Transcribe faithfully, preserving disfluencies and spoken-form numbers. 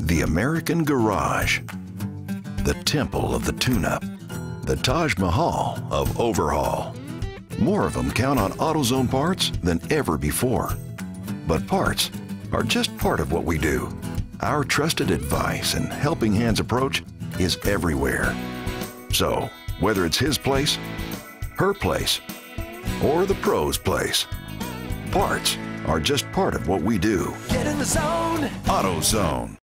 The American Garage, the temple of the tune-up, the Taj Mahal of overhaul. More of them count on AutoZone parts than ever before. But parts are just part of what we do. Our trusted advice and helping hands approach is everywhere. So, whether it's his place, her place, or the pro's place, parts are just part of what we do. Get in the zone. AutoZone.